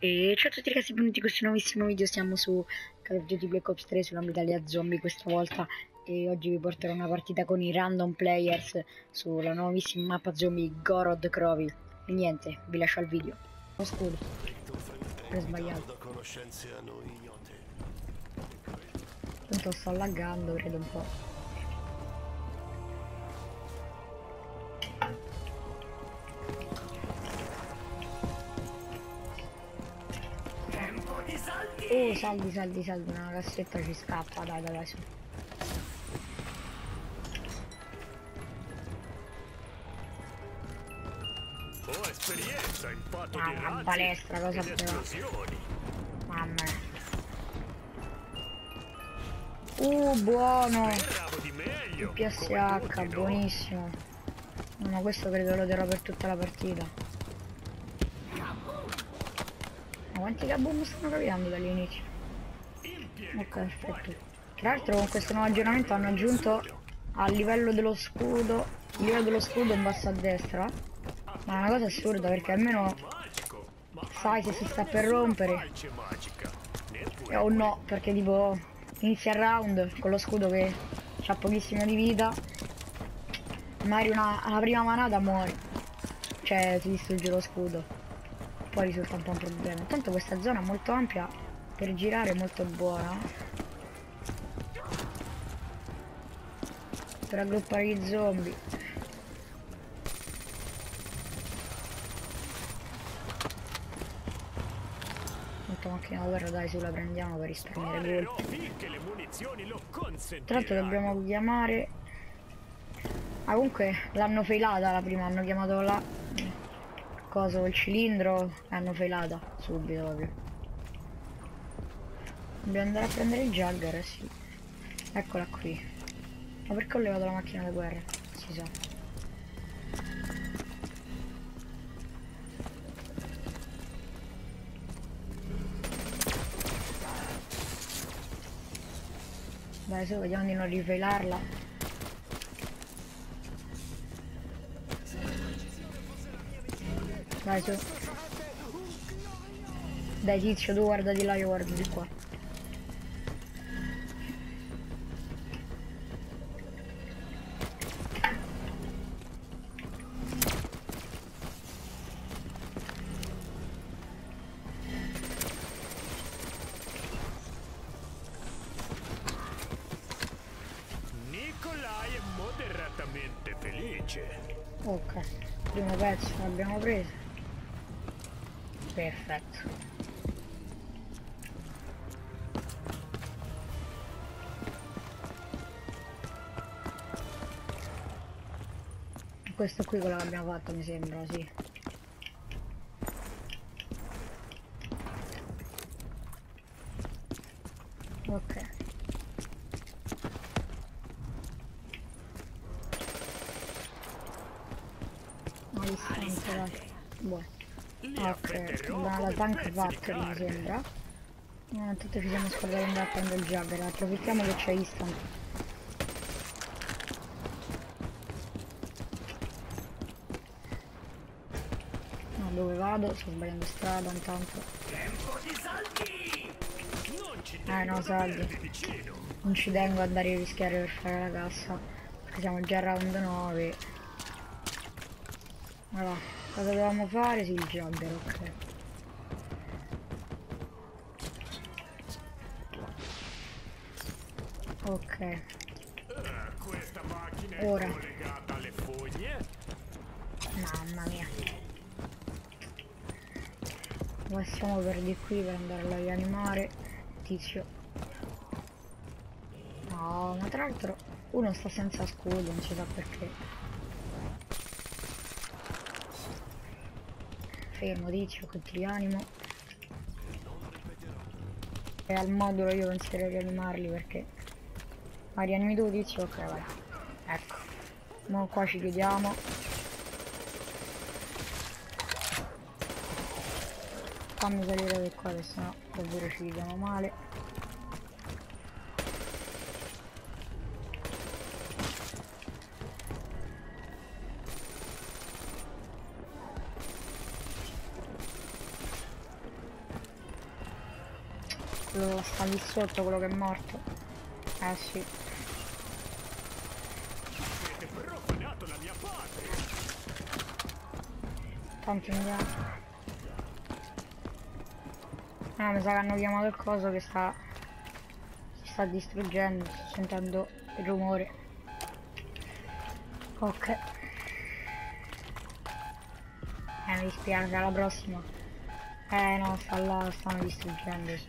E ciao a tutti ragazzi, benvenuti in questo nuovissimo video. Siamo su Call of Duty Black Ops 3 sulla medaglia zombie questa volta. E oggi vi porterò una partita con i random players sulla nuovissima mappa zombie Gorod Krovi. E niente, vi lascio al video. Lo scudo. Ho sbagliato. Tanto sto laggando, credo un po'. Oh, saldi, una cassetta ci scappa, dai, su. Ho esperienza in fatto di Mamma, razzi palestra, cosa ed esplosioni. Mamma. Buono! Speravo di meglio, Il come PSH, tutti, no? buonissimo. No, ma questo credo lo terrò per tutta la partita. Ma quanti kaboom stanno capitando dall'inizio? Ok, perfetto. Tra l'altro con questo nuovo aggiornamento hanno aggiunto al livello dello scudo, il livello dello scudo in basso a destra. Ma è una cosa assurda perché almeno sai se si sta per rompere. O no, perché tipo inizia il round con lo scudo che ha pochissimo di vita. Magari alla prima manata muori. Cioè si distrugge lo scudo. Poi risulta un po' un problema. Intanto questa zona è molto ampia, per girare è molto buona. Per raggruppare gli zombie. Molto macchina da guerra, dai, su la prendiamo per risparmiare colpi. Tra l'altro dobbiamo chiamare... Ah, comunque l'hanno failata la prima, hanno chiamato la... Cosa, il cilindro e hanno failata subito proprio. Dobbiamo andare a prendere il Jagger, sì. Eccola qui. Ma perché ho levato la macchina da guerra? Si sa. Dai, su, vediamo di non rifailarla. Dai, su. Dai, tizio, tu guarda di là, io guardo di qua. Nicolai è moderatamente felice. Ok, primo pezzo l'abbiamo preso. Perfetto. Questo qui quello che abbiamo fatto mi sembra, sì. Ok. Distante, dai. Buono. Ok, la tank factory mi sembra. No, intanto ci siamo scordati di andare a prendere il Jagger, approfittiamo che c'è instant. No, dove vado? Sto sbagliando strada intanto. No, saldi. Non ci tengo ad andare a rischiare per fare la cassa. Perché siamo già a round 9. Allora, cosa dovevamo fare? Sì, il Jagger, ok. Ok. Questa macchina Ora. è collegata alle fogne. Mamma mia. Passiamo per di qui per andarlo a rianimare. Tizio. No, ma tra l'altro uno sta senza scudo, non si sa perché. Fermo tizio, che ti rianimo. E al modulo io penserei di rianimarli perché... Ma rianimi tu tizio? Ok, vai. Ecco. Mo qua ci chiudiamo. Fammi salire da qua, che sennò davvero ci chiudiamo male. Quello sta lì sotto, quello che è morto. Eh sì. Avete profanato la mia patria! Tanto andiamo. Mi sa che hanno chiamato il coso che si sta distruggendo, sto sentendo il rumore. Ok. Mi dispiace, alla prossima. No, sta là, stanno distruggendosi.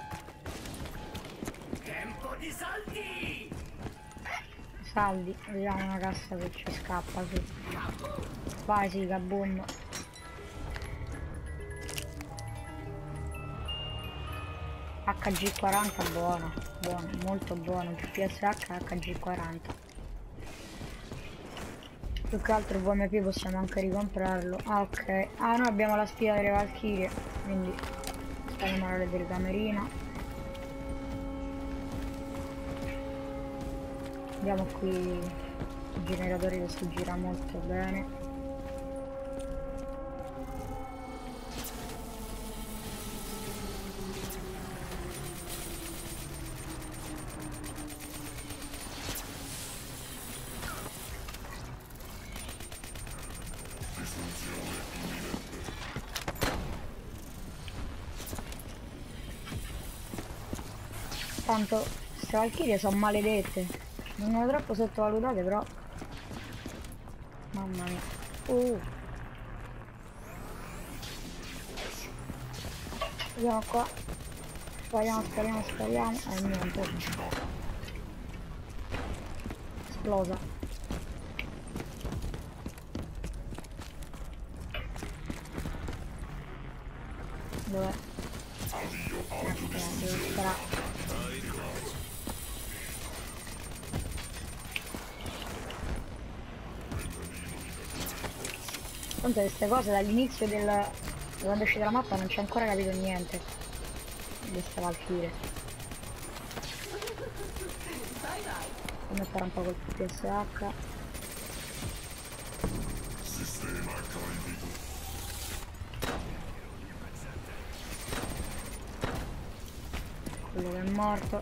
Tempo di saldi! Saldi, vediamo una cassa che ci scappa su. Vai sì, kaboom. HG40 buono, buono, molto buono, PSH HG40. Più che altro il VMP possiamo anche ricomprarlo. Ah ok, ah noi abbiamo la spia delle Valchirie, quindi staremo alla telecamera. Vediamo qui il generatore che si gira molto bene. Tanto queste Valchirie sono maledette, sono troppo sottovalutate però. Mamma mia. Vediamo qua. Spariamo. E niente. Esplosa. Dov'è? Devo sparare. Tanto queste cose dall'inizio da quando è uscita la mappa non c'è ancora capito niente di queste Valchirie. Come fare un po' col PSH. Quello che è morto.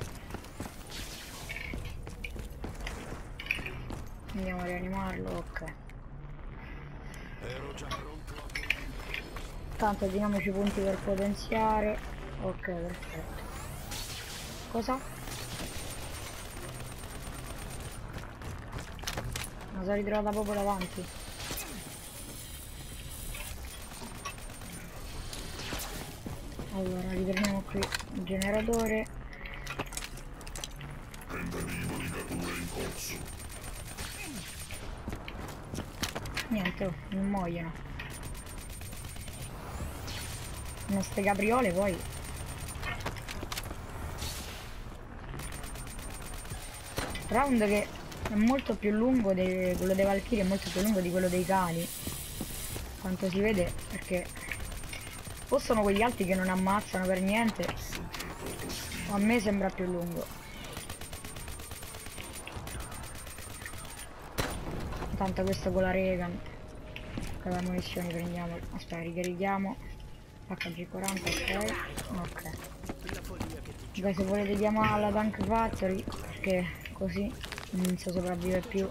Andiamo a rianimarlo, ok. Ero già pronto a... Tanto diamoci punti per potenziare. Ok, perfetto. Cosa? Ma sono ritrovata proprio davanti. Allora, riprendiamo qui il generatore. Niente, oh, non muoiono. Queste capriole poi. Round che è molto più lungo quello dei Valkyrie, è molto più lungo di quello dei cani. Quanto si vede, perché o sono quegli altri che non ammazzano per niente, o a me sembra più lungo. Tanto questo con la Regan. Con le munizioni prendiamo. Aspetta, ricarichiamo. HG40, ok. Beh, se volete chiamare alla Tank Factory, perché così non si sopravvive più.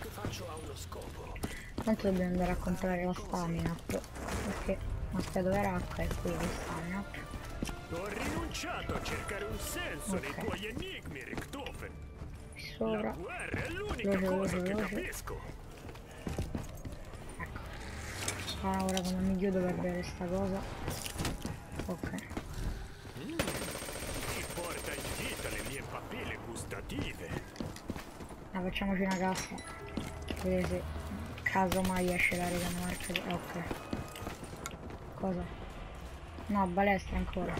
Tanto dobbiamo andare a comprare la stamina up, perché aspetta, dove era H? È qui la stamina up. Ho rinunciato a cercare un senso nei tuoi enigmi, Richtofen. Sopra. La guerra è l'unica cosa che capisco. Ecco. Ah, ora come mi chiudo per bere sta cosa. Ok. Mi porta in vita le mie papille gustative. Facciamoci una cassa. Vedete se caso mai esce la Regan Market. Ok. Cosa? No, balestra ancora.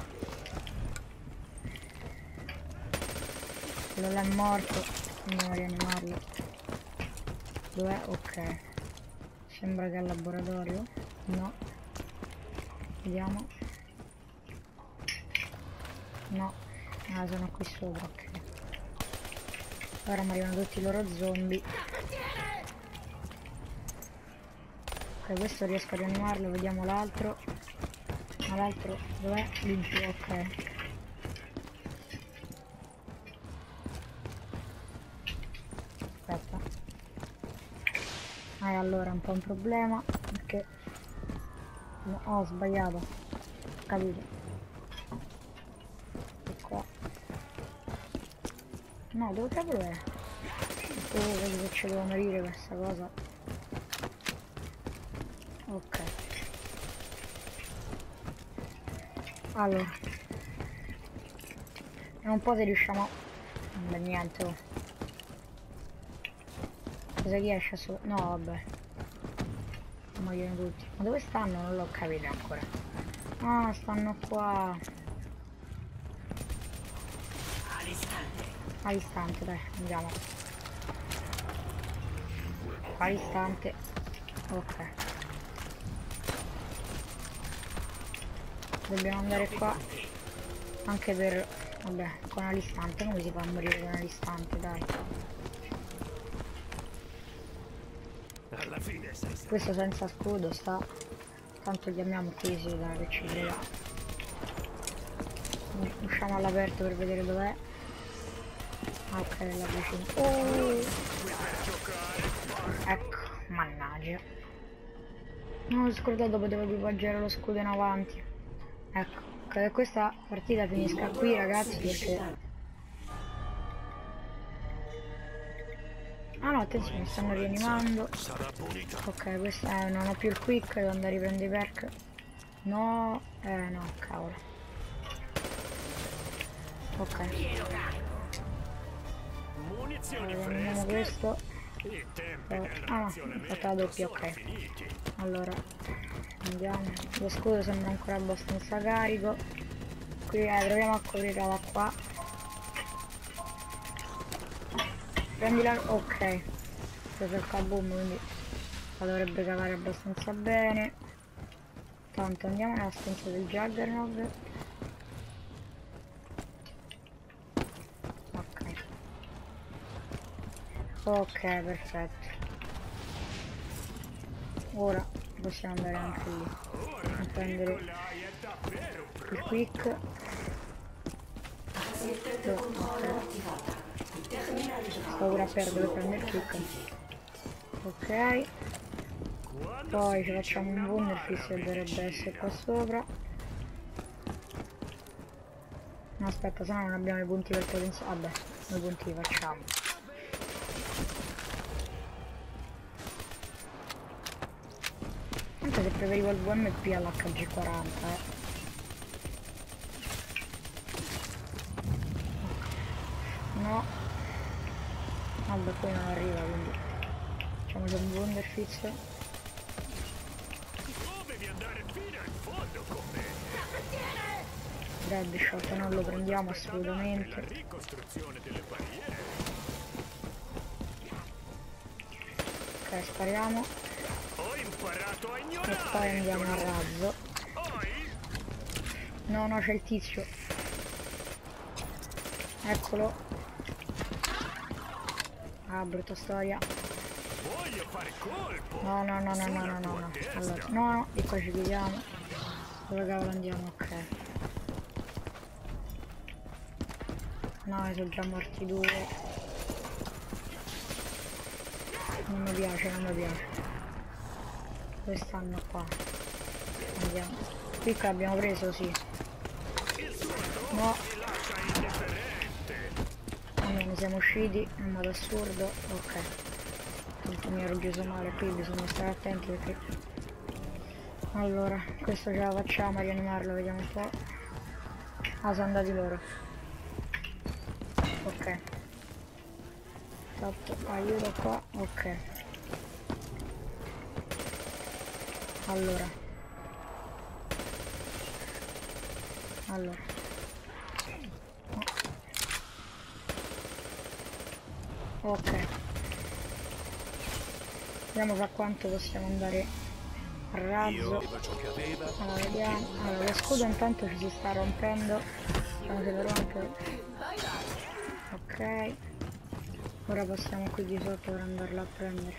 Quello là è morto. Andiamo a rianimarlo. Dov'è? Ok. Sembra che è al laboratorio. No. Vediamo. No. Ah, sono qui sopra, ok. Ora mi arrivano tutti i loro zombie. Ok, questo riesco a rianimarlo, vediamo l'altro. Ma l'altro dov'è? Lì giù, ok. allora è un po' un problema perché no, ho sbagliato, capito? E qua no, dove cavolo è? Vedi che ci devo morire questa cosa. Ok, allora e un po' se riusciamo. Beh, niente, oh. Cosa riesce su? No, vabbè, muoiono tutti. Ma dove stanno? Non l'ho capito ancora. Ah, stanno qua. All'istante, dai, andiamo. All'istante. Ok. Dobbiamo andare qua. Anche per... Vabbè, con all'istante. Come si fa a morire con all'istante, dai. Alla fine sei Questo senza scudo sta. Tanto chiamiamo qui, sì, dai, che ci frega. Usciamo all'aperto per vedere dov'è. Ok, la vicino. Oh! Ecco, mannaggia. No, ho scordato, potevo equipaggiare lo scudo in avanti. Ecco, che questa partita finisca qui, ragazzi, perché... Ah no, attenzione, mi stanno rianimando. Ok, questa è... non ho più il quick, devo andare a riprendere i perk. No, no, cavolo. Ok. munizioni Allora, prendiamo fresche. questo. I tempi del Ah, ho razionamento fatto la doppia, sono ok. finiti. Allora, andiamo. Lo scudo sembra ancora abbastanza carico. Qui proviamo a coprirla da qua. Prendila. Ok. Preso il kaboom, quindi la dovrebbe cavare abbastanza bene. Tanto andiamo nella stanza del Juggernaut. Ok. Ok, perfetto. Ora possiamo andare anche lì a prendere il quick. Sto ora per dove prendere il quick. Ok. Poi ci facciamo un Wonderfist che dovrebbe essere qua sopra. No, aspetta, se no non abbiamo i punti per potenziare. Vabbè, noi punti li facciamo. Anche se preferivo il VMP all'HG40, No. Vabbè, poi non arriva, quindi facciamoci un Wonderfist. Devi andare fino in fondo con me. Deadshot non lo prendiamo La assolutamente. ricostruzione delle barriere. Ok, spariamo. Ho imparato a E ignorare. poi andiamo a razzo. Poi No, no, c'è il tizio. Eccolo. Ah, brutta storia. voglio fare colpo. No, no, no, no, no, no, no, no. Allora, no, no, e qua ci chiudiamo. Dove cavolo andiamo? Ok. No, ne sono già morti due. Non mi piace, non mi piace. Dove stanno qua? Andiamo. Qui che abbiamo preso, sì. No. Almeno siamo usciti in modo assurdo. Ok. Tanto mi ero chiuso male qui, bisogna stare attenti perché... Allora, questo ce la facciamo a rianimarlo, vediamo un po'. Ah, sono andati loro. Ok. Top, aiuto qua, ok. Allora. Ok. Vediamo da quanto possiamo andare a razzo. Allora, vediamo. Allora, lo scudo intanto ci si sta rompendo. Vediamo se lo rompe. Ok. Ora passiamo qui di sotto per andarlo a prendere.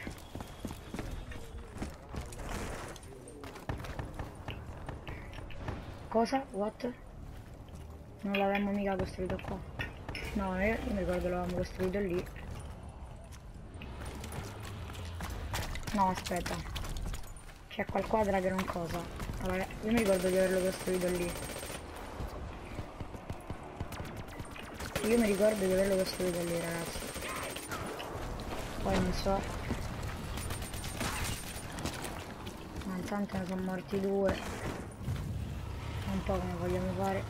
Cosa? What? Non l'avevamo mica costruito qua. No, io mi ricordo l'avevamo costruito lì. No, aspetta. C'è qualquadra che non cosa. Allora, io mi ricordo di averlo costruito lì. Io mi ricordo di averlo costruito lì, ragazzi. Poi non so. Ma intanto ne sono morti due. Un po' come vogliamo fare.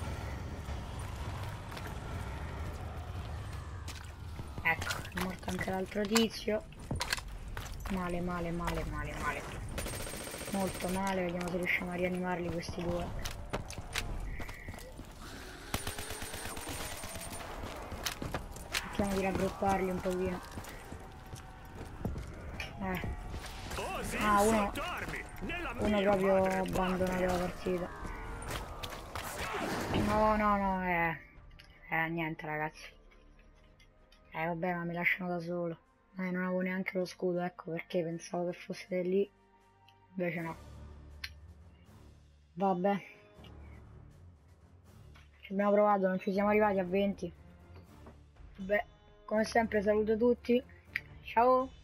Ecco, è morto anche l'altro tizio. Male, male, male, male, male. Molto male, vediamo se riusciamo a rianimarli questi due. Cerchiamo di raggrupparli un pochino. Ah, uno proprio abbandonato la partita. No, no, no, niente ragazzi. Vabbè, ma mi lasciano da solo. Non avevo neanche lo scudo, ecco perché pensavo che fosse lì. Invece no. Vabbè. Ci abbiamo provato, non ci siamo arrivati a 20. Vabbè, come sempre saluto tutti. Ciao!